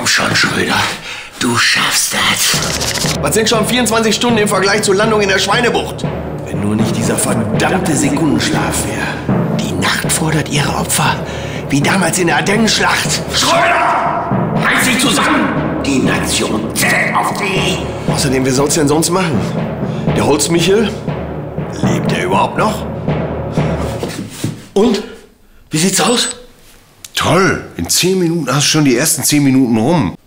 schon, Schröder. Du schaffst das. Was sind schon 24 Stunden im Vergleich zur Landung in der Schweinebucht? Wenn nur nicht dieser verdammte Sekundenschlaf wäre. Die Nacht fordert ihre Opfer. Wie damals in der Ardennenschlacht. Schröder! Halt sie zusammen! Die Nation zählt auf dich! Außerdem, wer soll's denn sonst machen? Der Holzmichel? Lebt er überhaupt noch? Und? Wie sieht's aus? Toll! In 10 Minuten hast du schon die ersten 10 Minuten rum.